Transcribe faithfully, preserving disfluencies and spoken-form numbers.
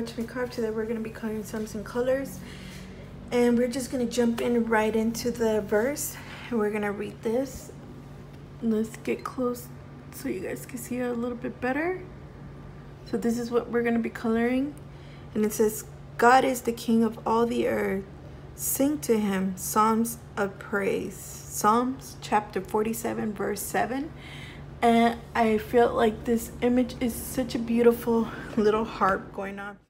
Watch Me Carve. Today we're going to be coloring Samson colors. And we're just going to jump in right into the verse. And we're going to read this. Let's get close so you guys can see it a little bit better. So this is what we're going to be coloring. And it says, God is the King of all the earth. Sing to him psalms of praise. Psalms chapter forty-seven verse seven. And I feel like this image is such a beautiful little harp going on.